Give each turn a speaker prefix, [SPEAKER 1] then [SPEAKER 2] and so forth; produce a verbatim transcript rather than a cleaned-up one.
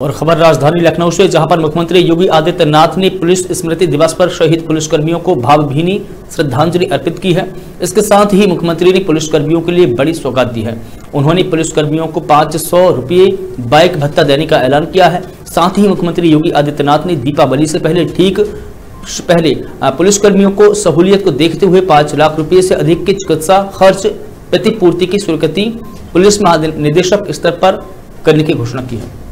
[SPEAKER 1] और खबर राजधानी लखनऊ से, जहां पर मुख्यमंत्री योगी आदित्यनाथ ने पुलिस स्मृति दिवस पर शहीद पुलिसकर्मियों को भावभीनी श्रद्धांजलि अर्पित की है। इसके साथ ही मुख्यमंत्री ने पुलिसकर्मियों के लिए बड़ी सौगात दी है। उन्होंने पुलिसकर्मियों को पाँच सौ रुपये बाइक भत्ता देने का ऐलान किया है। साथ ही मुख्यमंत्री योगी आदित्यनाथ ने दीपावली से पहले ठीक पहले पुलिसकर्मियों को सहूलियत को देखते हुए पाँच लाख रुपये से अधिक के चिकित्सा खर्च प्रतिपूर्ति की स्वीकृति पुलिस महानिदेशक स्तर पर करने की घोषणा की है।